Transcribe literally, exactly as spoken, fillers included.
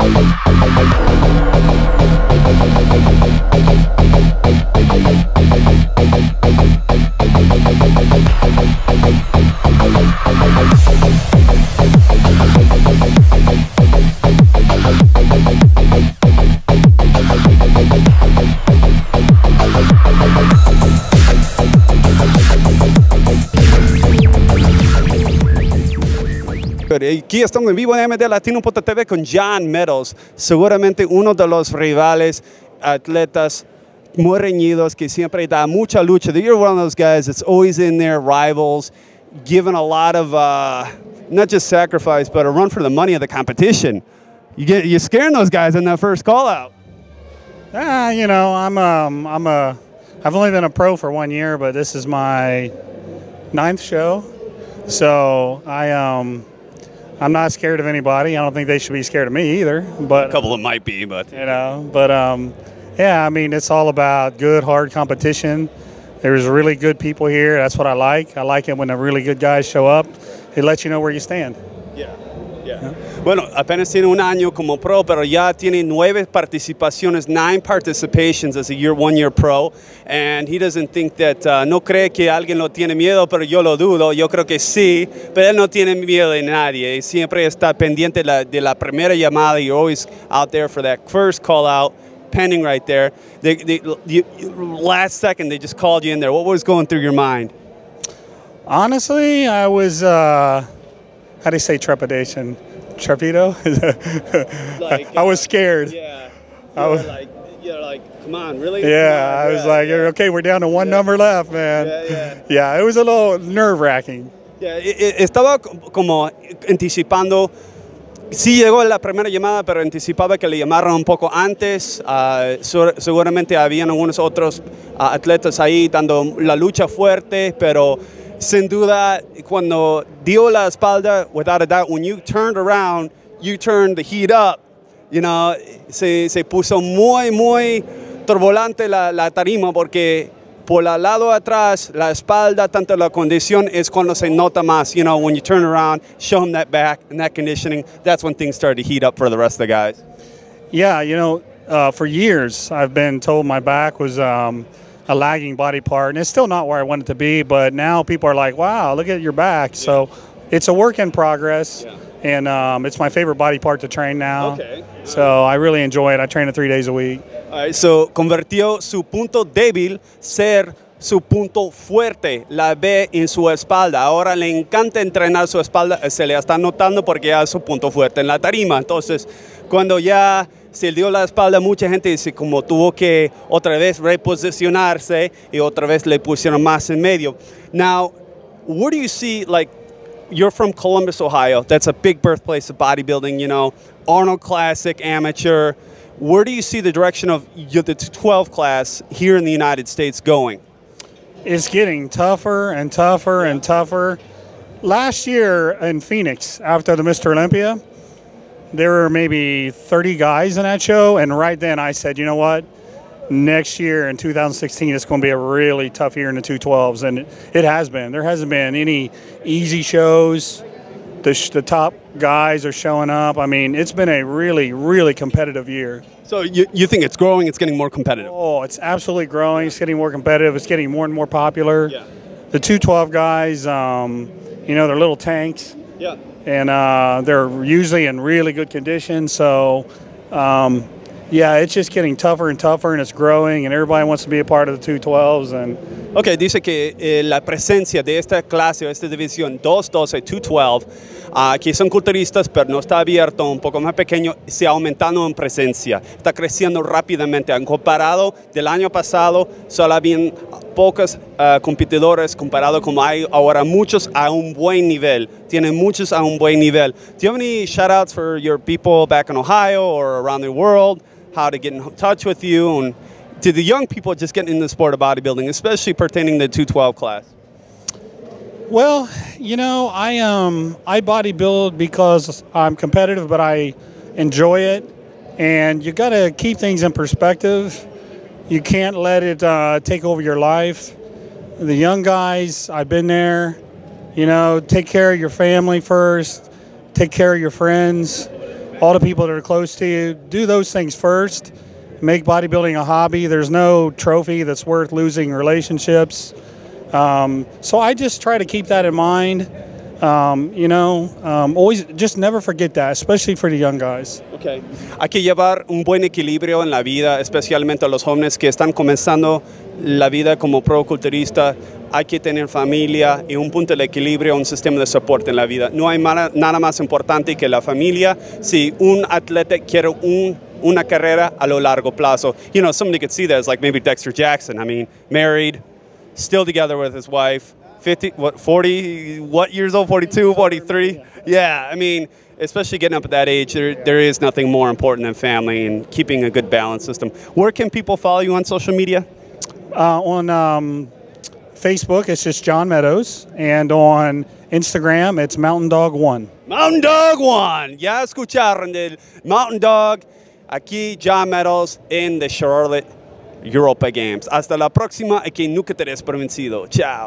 Aquí estamos en vivo en M D Latino punto T V con John Meadows, seguramente uno de los rivales atletas muy reñidos que siempre da mucha lucha. You're one of those guys that's always in there, rivals, giving a lot of, uh, not just sacrifice, but a run for the money of the competition. You get, you're scaring those guys in that first call out. Ah, you know, I'm um, I'm a, I've only been a pro for one year, but this is my ninth show, so I um. I'm not scared of anybody. I don't think they should be scared of me either. But a couple of them might be, but you know, but um, yeah, I mean, it's all about good, hard competition. There's really good people here. That's what I like. I like it when the really good guys show up. It lets you know where you stand. Yeah, yeah. yeah. Bueno, apenas tiene un año como pro, pero ya tiene nueve participaciones, nine participations as a year, one year pro, and he doesn't think that, uh, no cree que alguien lo tiene miedo, pero yo lo dudo, yo creo que sí, pero él no tiene miedo de nadie, siempre está pendiente de la, de la primera llamada, you're always out there for that first call out, pending right there. They, they, you, last second, they just called you in there. What was going through your mind? Honestly, I was, uh, how do you say trepidation? Trepido? like, I was scared. Yeah. I was like, you're like, come on, really? Yeah, on, I was yeah, like, yeah. okay, we're down to one yeah. number left, man. Yeah, yeah. Yeah, it was a little nerve-wracking. Yeah, estaba como anticipando. Sí llegó la primera llamada, pero anticipaba que le llamaran un poco antes. Uh, seguramente habían algunos otros uh, atletas ahí dando la lucha fuerte, pero sin duda, cuando dio la espalda, without a doubt, when you turned around, you turned the heat up. You know, se, se puso muy, muy turbulente la, la tarima porque por el lado atrás, la espalda, tanto la condición es cuando se nota más. You know, when you turn around, show them that back and that conditioning, that's when things started to heat up for the rest of the guys. Yeah, you know, uh, for years I've been told my back was um, a lagging body part, and it's still not where I want it to be, but now people are like, wow, look at your back. Yeah. So it's a work in progress, yeah. and um, it's my favorite body part to train now. Okay. So I really enjoy it. I train it three days a week. All right, so convirtió su punto débil ser su punto fuerte, la ve en su espalda. Ahora le encanta entrenar su espalda, se le está notando porque ya es su punto fuerte en la tarima. Entonces, cuando ya se dio la espalda, mucha gente dice como tuvo que otra vez reposicionarse y otra vez le pusieron más en medio. Now, where do you see, like, you're from Columbus, Ohio. That's a big birthplace of bodybuilding, you know, Arnold Classic, amateur. Where do you see the direction of the twelve class here in the United States going? It's getting tougher and tougher and tougher. Last year in Phoenix, after the Mister Olympia, there were maybe thirty guys in that show, and right then I said, you know what? Next year in two thousand sixteen, it's going to be a really tough year in the two twelves, and it, it has been. There hasn't been any easy shows. The, sh the top guys are showing up. I mean, it's been a really, really competitive year. So you, you think it's growing, it's getting more competitive? Oh, it's absolutely growing. It's getting more competitive. It's getting more and more popular. Yeah. The two twelve guys, um, you know, they're little tanks. Yeah. And uh, they're usually in really good condition. So, um, yeah, it's just getting tougher and tougher, and it's growing, and everybody wants to be a part of the two twelves. And Ok, dice que eh, la presencia de esta clase o esta división dos doce, dos doce, uh, que son culturistas, pero no está abierto, un poco más pequeño, se ha aumentado en presencia. Está creciendo rápidamente. Han comparado del año pasado, solo habían pocos uh, competidores comparado como hay ahora muchos a un buen nivel. Tienen muchos a un buen nivel. Do you have any shout-outs for your people back in Ohio or around the world? How to get in touch with you, and to the young people just getting in the sport of bodybuilding, especially pertaining to the two twelve class? Well, you know, I um I bodybuild because I'm competitive, but I enjoy it, and you got to keep things in perspective. You can't let it uh, take over your life. The young guys, I've been there. You know, take care of your family first. Take care of your friends. all the people that are close to you. Do those things first. Make bodybuilding a hobby. There's no trophy that's worth losing relationships. Um, so I just try to keep that in mind. Um, you know, um, always just never forget that, especially for the young guys. Okay. Hay que llevar un buen equilibrio en la vida, especialmente a los jóvenes que están comenzando la vida como pro-culturista. Hay que tener familia y un punto de equilibrio, un sistema de soporte en la vida. No hay nada más importante que la familia. Si un atleta quiere un, una carrera a lo largo plazo, you know, somebody could see that as like maybe Dexter Jackson. I mean, married, still together with his wife. fifty, what, forty, what years old? forty-two, forty-three? Yeah, I mean, especially getting up at that age, there, there is nothing more important than family and keeping a good balance system. Where can people follow you on social media? Uh, on um, Facebook, it's just John Meadows, and on Instagram, it's Mountain Dog One. Mountain Dog One. Ya escucharon del Mountain Dog. Aquí John Meadows en the Charlotte Europa Games. Hasta la próxima y que nunca te des por vencido. Chao.